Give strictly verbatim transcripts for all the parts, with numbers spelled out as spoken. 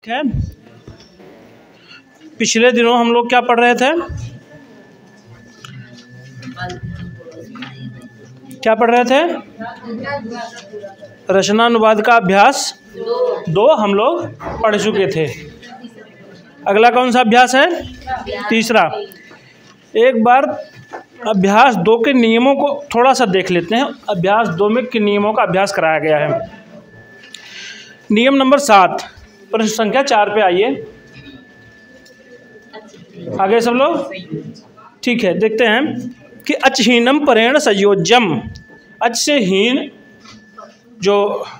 ठीक है। पिछले दिनों हम लोग क्या पढ़ रहे थे, क्या पढ़ रहे थे? रचनानुवाद का अभ्यास दो हम लोग पढ़ चुके थे। अगला कौन सा अभ्यास है? तीसरा। एक बार अभ्यास दो के नियमों को थोड़ा सा देख लेते हैं। अभ्यास दो में किन नियमों का अभ्यास कराया गया है। नियम नंबर सात, प्रश्न संख्या चार पे आइए। आगे सब लोग ठीक है। देखते हैं कि अचहीनम परेण संयोज्यम, अच से हीन जो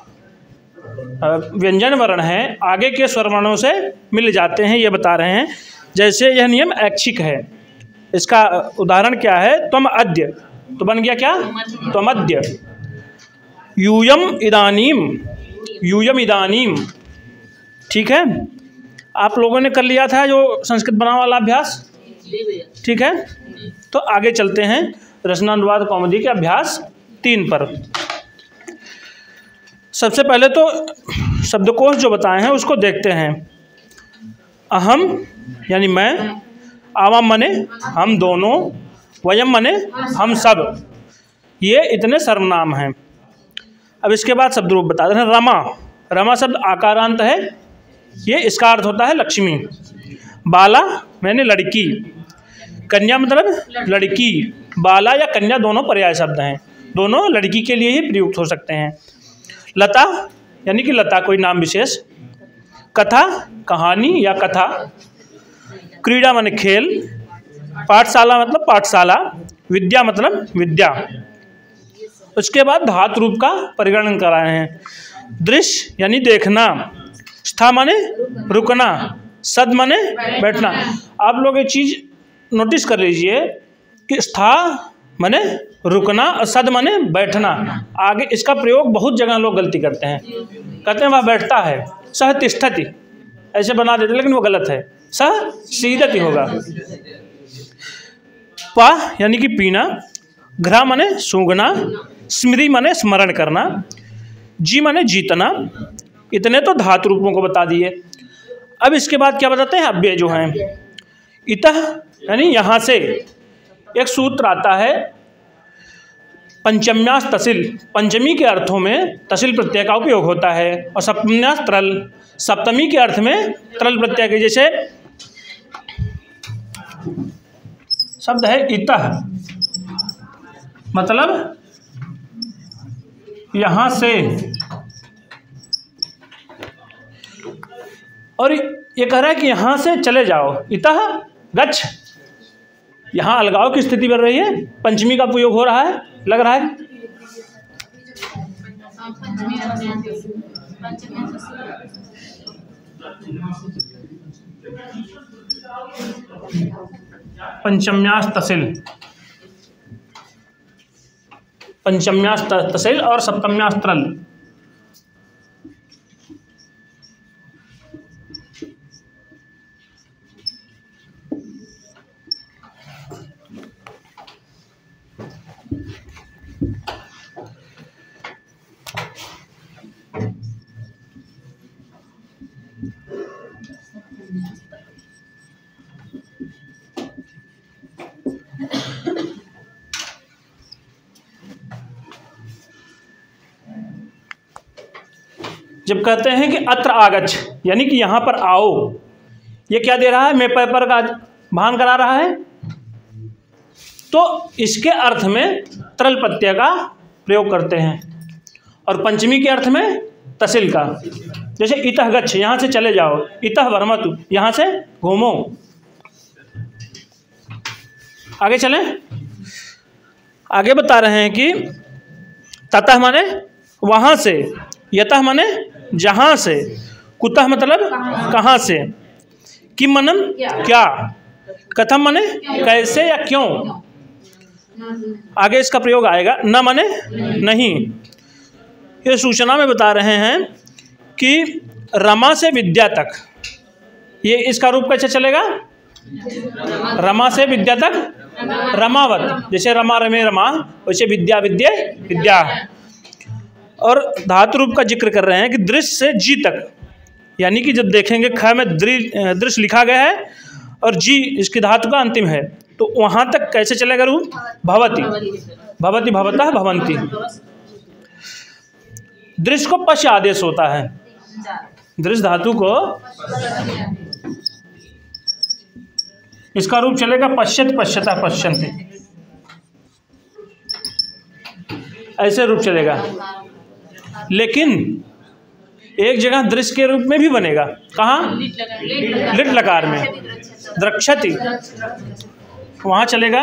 व्यंजन वर्ण है आगे के स्वर वर्णों से मिल जाते हैं, ये बता रहे हैं। जैसे यह नियम ऐच्छिक है। इसका उदाहरण क्या है? त्वम अद्य, तो बन गया क्या? त्वम अद्य। यूयम इदानीम, यूयम इदानीम। ठीक है, आप लोगों ने कर लिया था जो संस्कृत बनाम वाला अभ्यास, ठीक है। तो आगे चलते हैं रचनानुवाद कौमुदी के अभ्यास तीन पर। सबसे पहले तो शब्दकोश जो बताए हैं उसको देखते हैं। अहम यानी मैं, आवाम मने हम दोनों, वयम मने हम सब, ये इतने सर्वनाम हैं। अब इसके बाद शब्द रूप बता रहे हैं। रमा, रमा शब्द आकारांत है, ये इसका अर्थ होता है लक्ष्मी। बाला मैंने लड़की, कन्या मतलब लड़की। बाला या कन्या दोनों पर्याय शब्द हैं, दोनों लड़की के लिए ही प्रयुक्त हो सकते हैं। लता यानी कि लता कोई नाम विशेष। कथा कहानी या कथा। क्रीड़ा माने खेल। पाठशाला मतलब पाठशाला। विद्या मतलब विद्या। उसके बाद धातु रूप का परिगणन कराए हैं। दृश्य यानी देखना। स्था माने रुकना। सद माने बैठना। आप लोग एक चीज़ नोटिस कर लीजिए कि स्था माने रुकना और सद माने बैठना। आगे इसका प्रयोग बहुत जगह लोग गलती करते हैं, कहते हैं वह बैठता है, सह तिष्ठति ऐसे बना देते, लेकिन वो गलत है, सह सीदति होगा। पा यानी कि पीना। घ्रा माने सूंघना। स्मृति माने स्मरण करना। जी माने जीतना। इतने तो धातु रूपों को बता दिए। अब इसके बाद क्या बताते हैं? अव्यय जो हैं। इतः यानी यहाँ से एक सूत्र आता है पंचम्यास तसिल, पंचमी के अर्थों में तसिल प्रत्यय का उपयोग होता है। और सप्तम्यास तरल, सप्तमी के अर्थ में तरल प्रत्यय के, जैसे शब्द है इतः, मतलब यहाँ से। और ये कह रहा है कि यहाँ से चले जाओ। इतः गच्छ, यहाँ अलगाव की स्थिति बन रही है, पंचमी का उपयोग हो रहा है, लग रहा है। पंचम्यास तसिल, पंचम्यास तसिल और सप्तम्यास तरल। जब कहते हैं कि अत्र आगच्छ यानी कि यहाँ पर आओ, ये क्या दे रहा है? मैं पर, पर का भान करा रहा है। तो इसके अर्थ में तरल प्रत्यय का प्रयोग करते हैं और पंचमी के अर्थ में तसिल का। जैसे इतः गच्छ, यहाँ से चले जाओ। इतः वर्मतु, यहाँ से घूमो। आगे चलें। आगे बता रहे हैं कि ततः माने वहाँ से। यतः माने जहाँ से। कुतः मतलब कहाँ से। किम मनम क्या। कथम माने कैसे या क्यों। आगे इसका प्रयोग आएगा। न माने नहीं। ये सूचना में बता रहे हैं कि रमा से विद्या तक, ये इसका रूप कैसे चलेगा? रमा से विद्या तक रमावत, जैसे रमा रमे रमा, वैसे विद्या विद्या विद्या। और धातु रूप का जिक्र कर रहे हैं कि दृश्य से जी तक, यानी कि जब देखेंगे ख में दृश्य लिखा गया है और जी इसकी धातु का अंतिम है, तो वहाँ तक कैसे चलेगा रूप? भवति, भवति भवतः भवन्ति। दृश्य को पश्य आदेश होता है, दृश्य धातु को इसका रूप चलेगा पश्यत पश्यतः पश्यन्ति, ऐसे रूप चलेगा। लेकिन एक जगह दृश्य के रूप में भी बनेगा, कहाँ? लिट लकार में, द्रक्षति, वहाँ चलेगा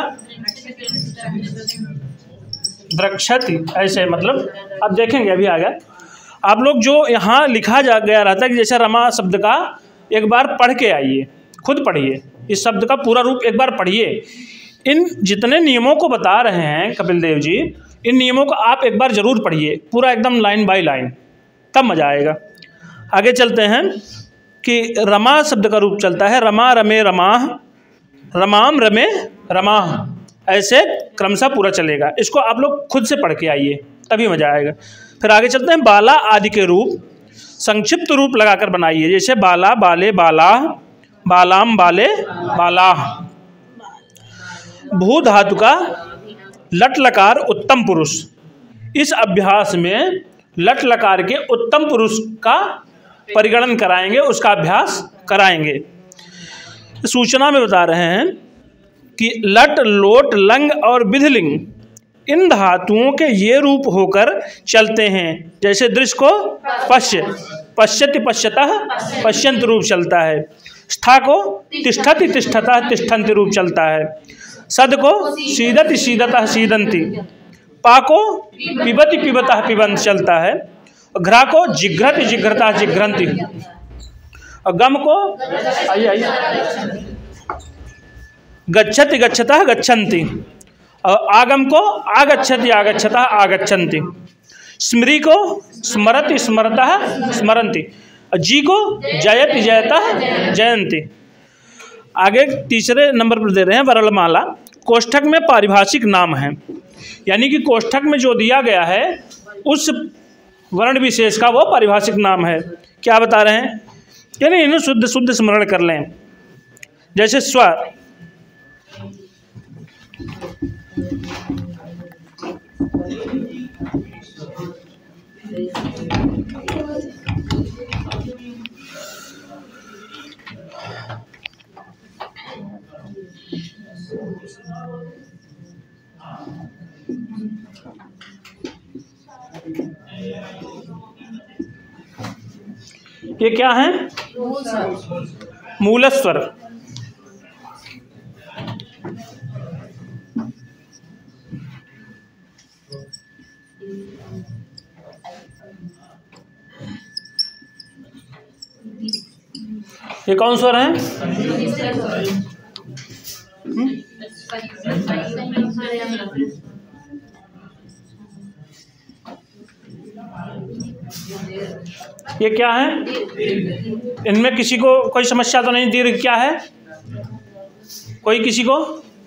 द्रक्षति, ऐसे। मतलब अब देखेंगे, अभी आ गया। आप लोग जो यहाँ लिखा जा गया रहता है कि जैसे रमा शब्द का एक बार पढ़ के आइए, खुद पढ़िए, इस शब्द का पूरा रूप एक बार पढ़िए। इन जितने नियमों को बता रहे हैं कपिल देव जी, इन नियमों को आप एक बार ज़रूर पढ़िए, पूरा एकदम लाइन बाय लाइन, तब मज़ा आएगा। आगे चलते हैं कि रमा शब्द का रूप चलता है रमा रमे रमाह, रमाम रमे रमाह, ऐसे क्रमशः पूरा चलेगा। इसको आप लोग खुद से पढ़ के आइए, तभी मज़ा आएगा। फिर आगे चलते हैं बाला आदि के रूप संक्षिप्त रूप लगाकर बनाइए, जैसे बाला बाले बाला, बालाम बाले बालाह। भू धातु का लट लकार उत्तम पुरुष, इस अभ्यास में लट लकार के उत्तम पुरुष का परिगणन कराएंगे, उसका अभ्यास कराएंगे। सूचना में बता रहे हैं कि लट लोट लंग और विधिलिंग इन धातुओं के ये रूप होकर चलते हैं। जैसे दृश्य को पश्य, पश्यति पश्यतः पश्यंत रूप चलता है। स्था को तिष्ठति तिष्ठतः तिष्ठन्ति रूप चलता है। सद को सीदति सीदतः सीदन्ति। पा को पिबति पिबतः पिबंत चलता है। घ्रा को जिघ्रति जिघ्रतः जिघ्रन्ति। और गम को आइए आइए गच्छति गच्छतः गच्छन्ति। और आगम को आगच्छति आगच्छतः आगच्छन्ति। स्मृति को स्मरति स्मरतः स्मरन्ति। जी को जयति जयतः जयन्ति। आगे तीसरे नंबर पर दे रहे हैं वर्णमाला। कोष्ठक में पारिभाषिक नाम है, यानी कि कोष्ठक में जो दिया गया है उस वर्ण विशेष का वो पारिभाषिक नाम है। क्या बता रहे हैं? यानी इन्हें शुद्ध शुद्ध स्मरण कर लें। जैसे स्वर, ये क्या है? मूल स्वर। ये कौन स्वर है? ये क्या है? इनमें किसी को कोई समस्या तो नहीं? दीर्घ क्या है? कोई किसी को?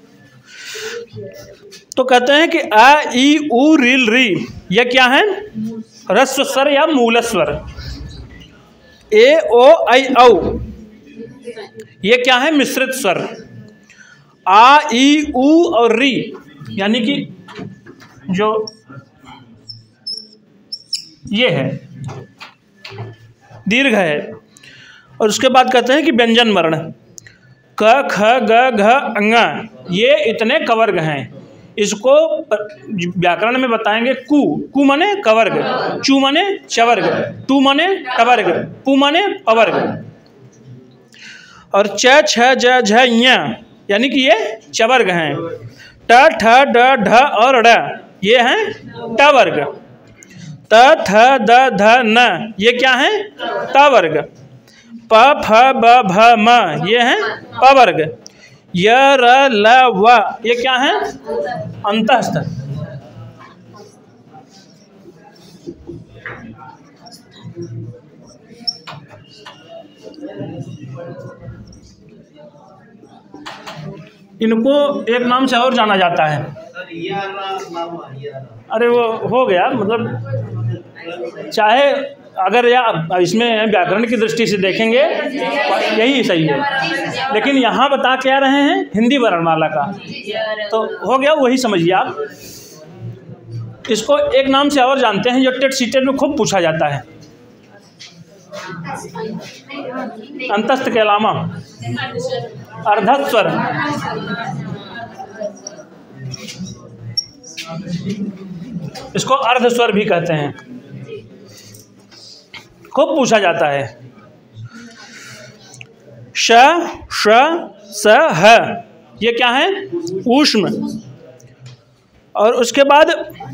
तो कहते हैं कि आ ई उ रील री, ये क्या है? ह्रस्व स्वर या मूल स्वर। ए ओ आई औ, ये क्या है? मिश्रित स्वर। आ ई उ और री, यानी कि जो ये है दीर्घ है। और उसके बाद कहते हैं कि व्यंजन वर्ण क ख ग घ अंग, ये इतने कवर्ग हैं। इसको व्याकरण में बताएंगे। कु, कु माने कवर्ग, चू माने चवर्ग, टू माने टवर्ग, पू माने पवर्ग। और च छ ज झ ञ, यानी कि ये चवर्ग हैं। ट ठ ड ढ और ड़, ये हैं टवर्ग। त थ द ध न, ये क्या है? तवर्ग। प फ ब भ म, ये हैं पवर्ग। य र ल व, ये क्या है? अंतःस्थ। इनको एक नाम से और जाना जाता है। अरे वो हो गया, मतलब चाहे अगर या इसमें व्याकरण की दृष्टि से देखेंगे यही सही है, लेकिन यहाँ बता क्या रहे हैं हिंदी वर्णमाला का, तो हो गया वही समझिए आप। इसको एक नाम से और जानते हैं जो टेट सीटेट में खूब पूछा जाता है, अंतस्थ के अलावा अर्धस्वर। इसको अर्धस्वर भी कहते हैं, खूब पूछा जाता है। श, श, स, ह ये क्या है ऊष्म, और उसके बाद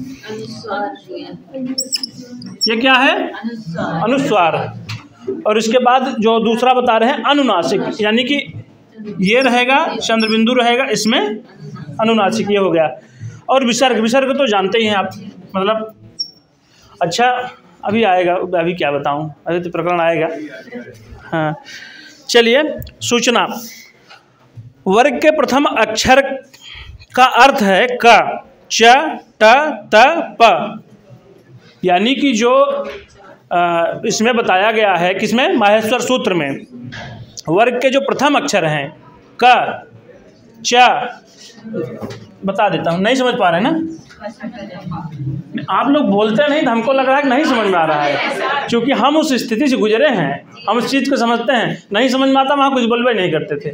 ये क्या है अनुस्वार, और इसके बाद जो दूसरा बता रहे हैं अनुनासिक, यानी कि ये रहेगा चंद्रबिंदु रहेगा, इसमें अनुनासिक ये हो गया। और विसर्ग, विसर्ग तो जानते ही हैं आप, मतलब अच्छा अभी आएगा, अभी क्या बताऊं, अभी तो प्रकरण आएगा। हाँ चलिए, सूचना। वर्ग के प्रथम अक्षर का अर्थ है क, च, ट, त, प, यानी कि जो आ, इसमें बताया गया है, किसमें माहेश्वर सूत्र में, वर्ग के जो प्रथम अक्षर हैं क, च, बता देता हूँ, नहीं समझ पा रहे हैं ना आप लोग, बोलते नहीं तो हमको लग रहा है कि नहीं समझ में आ रहा है, क्योंकि हम उस स्थिति से गुजरे हैं, हम उस चीज़ को समझते हैं। नहीं समझ में आता वहाँ कुछ बोलबे नहीं करते थे।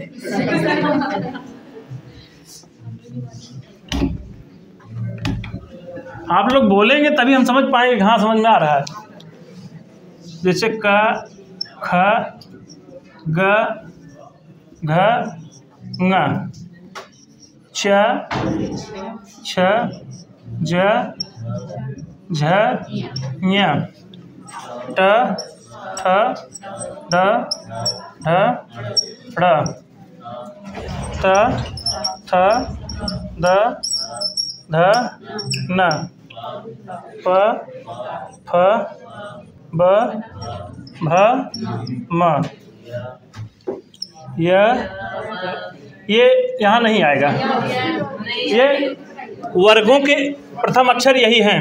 आप लोग बोलेंगे तभी हम समझ पाएंगे हाँ समझ में आ रहा है। जैसे क, ख, ग, घ, ङ, च, छ, ज, झ, ञ, ट, ठ, ड, ढ, ढ़, त, थ, द, ध, न, प, फ, ब, भ, म। यह ये यहाँ नहीं आएगा, ये वर्गों के प्रथम अक्षर यही हैं,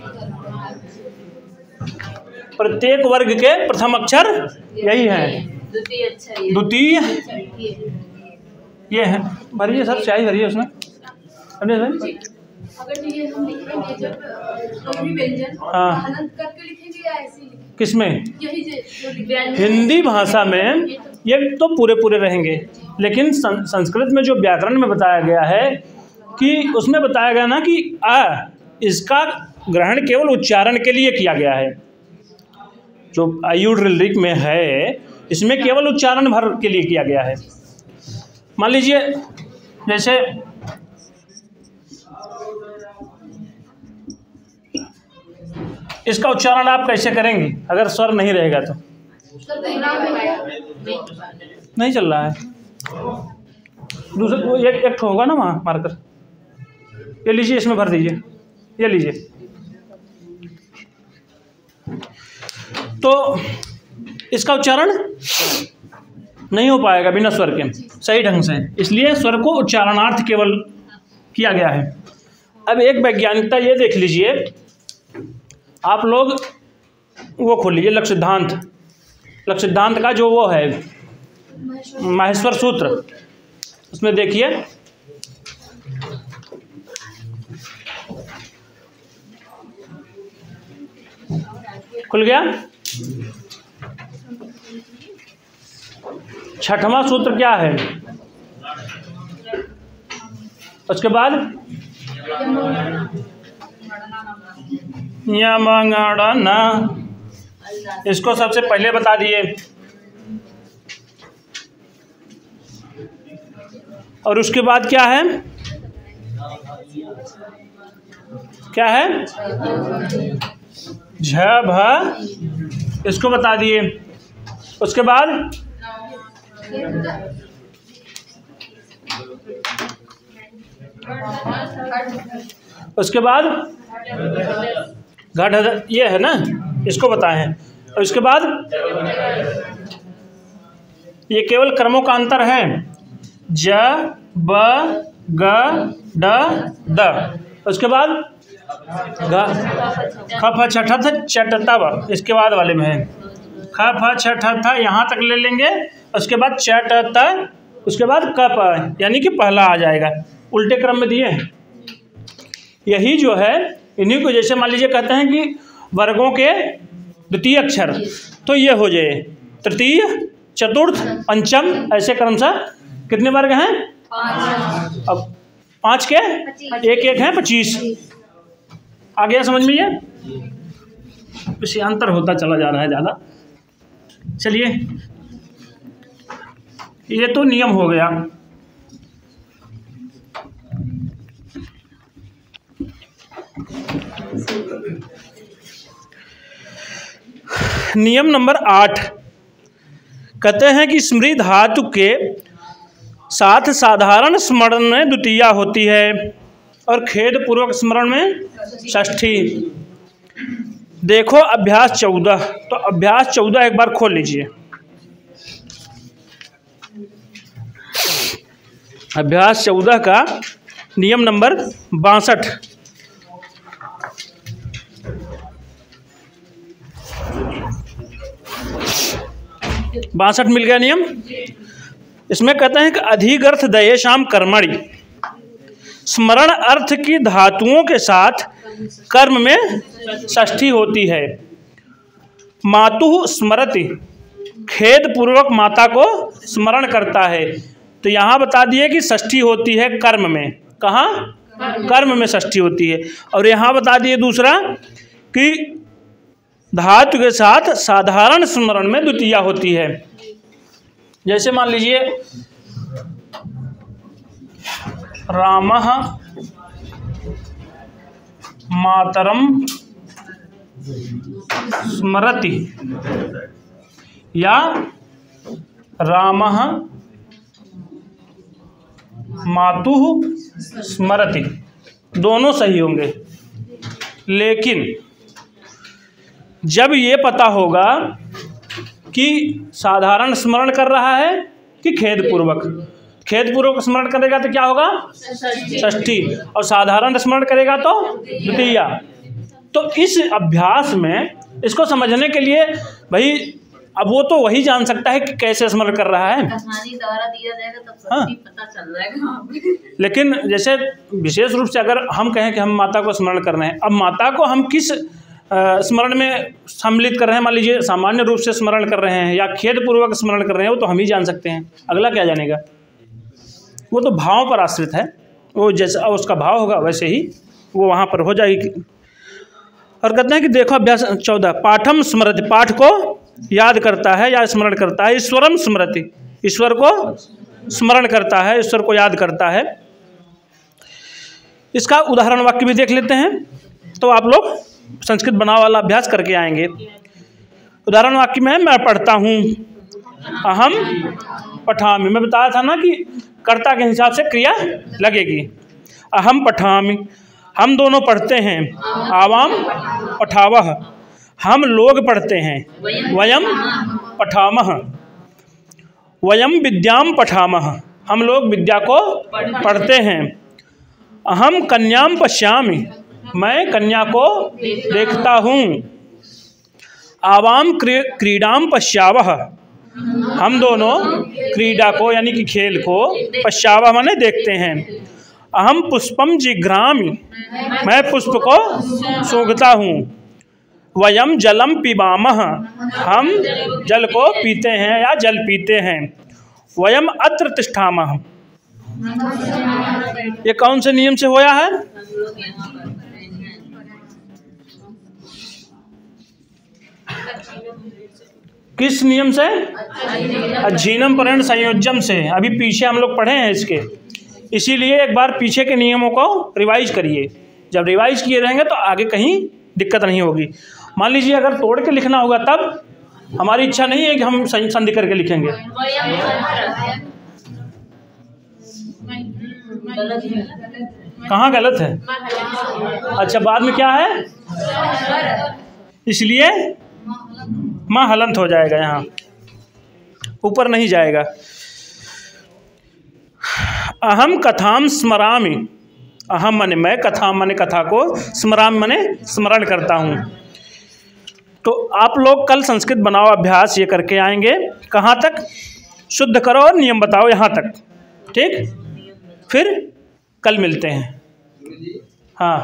प्रत्येक वर्ग के प्रथम अक्षर यही हैं। द्वितीय ये है, भरिए सर स्याही भरिए उसमें, अगर ये हम लिखेंगे जब कोई भी व्यंजन हाँ हलंत करके लिखेंगे या ऐसे ही लिखेंगे? किसमें? यही जो हिंदी भाषा में ये तो पूरे पूरे रहेंगे, लेकिन सं, संस्कृत में जो व्याकरण में बताया गया है कि उसमें बताया गया ना कि अ इसका ग्रहण केवल उच्चारण के लिए किया गया है। जो आयुर् ऋक में है इसमें केवल उच्चारण भर के लिए किया गया है। मान लीजिए जैसे इसका उच्चारण आप कैसे करेंगे अगर स्वर नहीं रहेगा तो? नहीं चल रहा है। दूसरा वो एक एक होगा ना वहाँ मार्कर, ये लीजिए इसमें भर दीजिए, ये लीजिए। तो इसका उच्चारण नहीं हो पाएगा बिना स्वर के सही ढंग से, इसलिए स्वर को उच्चारणार्थ केवल किया गया है। अब एक वैज्ञानिकता ये देख लीजिए आप लोग, वो खोल लीजिए लक्ष्य सिद्धांत, लक्ष्य सिद्धांत का जो वो है माहेश्वर सूत्र, उसमें देखिए खुल गया। छठवां सूत्र क्या है? उसके बाद यमगणन, इसको सबसे पहले बता दिए। और उसके बाद क्या है? क्या है? झ भ, इसको बता दिए। उसके बाद उसके बाद घट, ये है ना, इसको बताए हैं। और इसके बाद ये केवल क्रमों का अंतर है, ज ब ग ड द। उसके बाद ग ख फ छ ठ थ चट तब, इसके बाद वाले में है ख फ छ ठ थ, यहाँ तक ले लेंगे, उसके बाद चट त, उसके बाद क प, यानी कि पहला आ जाएगा। उल्टे क्रम में दिए हैं। यही जो है इन्हीं को, जैसे मान लीजिए कहते हैं कि वर्गों के द्वितीय अक्षर, तो ये हो जाए तृतीय, चतुर्थ, पंचम, ऐसे क्रम से कितने वर्ग हैं? अब पाँच के एक एक हैं पच्चीस। आ गया समझ में? ये इसे अंतर होता चला जा रहा है ज़्यादा। चलिए, ये तो नियम हो गया। नियम नंबर आठ कहते हैं कि स्मृति धातु के साथ साधारण स्मरण में द्वितीया होती है और खेद पूर्वक स्मरण में षष्ठी। देखो अभ्यास चौदह, तो अभ्यास चौदह एक बार खोल लीजिए। अभ्यास चौदह का नियम नंबर बासठ। बासठ मिल गया नियम। इसमें कहते हैं कि अधिगर्थ दयेशाम कर्मणि, स्मरण अर्थ की धातुओं के साथ कर्म में षष्ठी होती है। मातुः स्मरति, खेद पूर्वक माता को स्मरण करता है। तो यहाँ बता दिए कि षष्ठी होती है कर्म में। कहाँ? कर्म में षष्ठी होती है। और यहाँ बता दिए दूसरा कि धातु के साथ साधारण स्मरण में द्वितीया होती है। जैसे मान लीजिए रामः मातरम स्मरति या रामः मातुः स्मरति, दोनों सही होंगे। लेकिन जब ये पता होगा कि साधारण स्मरण कर रहा है कि खेद पूर्वक, खेद पूर्वक स्मरण करेगा तो क्या होगा? षष्ठी। और साधारण स्मरण करेगा तो द्वितीया। तो इस अभ्यास में इसको समझने के लिए भाई अब वो तो वही जान सकता है कि कैसे स्मरण कर रहा है। कहानी द्वारा दिया जाएगा तब हाँ। पता चल जाएगा। लेकिन जैसे विशेष रूप से अगर हम कहें कि हम माता को स्मरण कर रहे हैं, अब माता को हम किस स्मरण में सम्मिलित कर रहे हैं, मान लीजिए सामान्य रूप से स्मरण कर रहे हैं या खेद पूर्वक स्मरण कर रहे हैं, वो तो हम ही जान सकते हैं, अगला क्या जानेगा? वो तो भाव पर आश्रित है, वो जैसा उसका भाव होगा वैसे ही वो वहाँ पर हो जाएगी। और कहते हैं कि देखो अभ्यास चौदह, पाठम स्मृति, पाठ को याद करता है या स्मरण करता है। ईश्वरम स्मृति, ईश्वर को स्मरण करता है, ईश्वर को याद करता है। इसका उदाहरण वाक्य भी देख लेते हैं, तो आप लोग संस्कृत बनाव वाला अभ्यास करके आएंगे। उदाहरण वाक्य में मैं पढ़ता हूँ, अहम पठामि। मैं बताया था ना कि कर्ता के हिसाब से क्रिया लगेगी। अहम पठामि, हम दोनों पढ़ते हैं। आवाम पठावह, हम लोग पढ़ते हैं। वयम पठामह, वयम विद्याम पठामह, हम लोग विद्या को पढ़ते हैं। अहम कन्याम पश्यामि, मैं कन्या को देखता हूँ। आवाम क्रीडाम पश्यावह, हम दोनों क्रीडा को यानी कि खेल को पश्यावह माने देखते हैं। अहम पुष्पम जिघ्रामि, मैं पुष्प को सूंघता हूँ। वयम जलम पिबामः, हम जल को पीते हैं या जल पीते हैं। वयम अत्र तिष्ठामः, ये कौन से नियम से होया है? किस नियम से? अजीनम परिण संयोजम से। अभी पीछे हम लोग पढ़े हैं इसके, इसीलिए एक बार पीछे के नियमों को रिवाइज करिए। जब रिवाइज किए रहेंगे तो आगे कहीं दिक्कत नहीं होगी। मान लीजिए अगर तोड़ के लिखना होगा तब हमारी इच्छा नहीं है कि हम संधि करके लिखेंगे। कहाँ गलत है? अच्छा, बाद में क्या है? इसलिए माँ हलंत हो जाएगा, यहाँ ऊपर नहीं जाएगा। अहम कथाम स्मरामि, अहम मने मैं, कथा मने कथा को, स्मराम मने स्मरण करता हूँ। तो आप लोग कल संस्कृत बनाओ अभ्यास ये करके आएंगे। कहाँ तक? शुद्ध करो और नियम बताओ यहाँ तक, ठीक? फिर कल मिलते हैं। हाँ,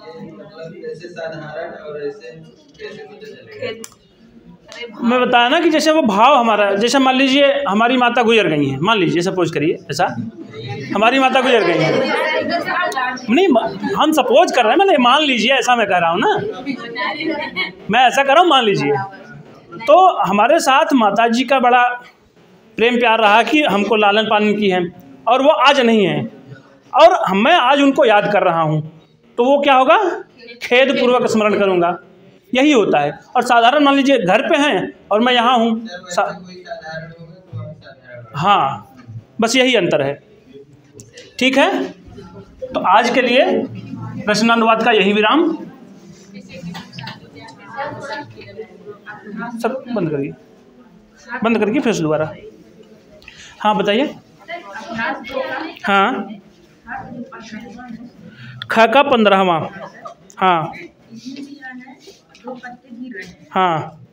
मैं बताया ना कि जैसे वो भाव हमारा, जैसे मान लीजिए हमारी माता गुजर गई हैं, मान लीजिए सपोज करिए ऐसा, हमारी माता गुजर गई हैं, नहीं हम सपोज कर रहे हैं, मैंने मान लीजिए ऐसा मैं कह रहा हूँ ना, मैं ऐसा कर रहा हूँ मान लीजिए। तो हमारे साथ माता जी का बड़ा प्रेम प्यार रहा कि हमको लालन पालन की है, और वो आज नहीं है, और मैं आज उनको याद कर रहा हूँ, तो वो क्या होगा? खेद पूर्वक स्मरण करूँगा, यही होता है। और साधारण मान लीजिए घर पे हैं और मैं यहाँ हूँ, हाँ बस यही अंतर है, ठीक है? तो आज के लिए प्रश्नानुवाद का यही विराम। सब बंद करिए, बंद करके फिर से दोबारा। हाँ बताइए। हाँ, ख का पंद्रहवां। हाँ हाँ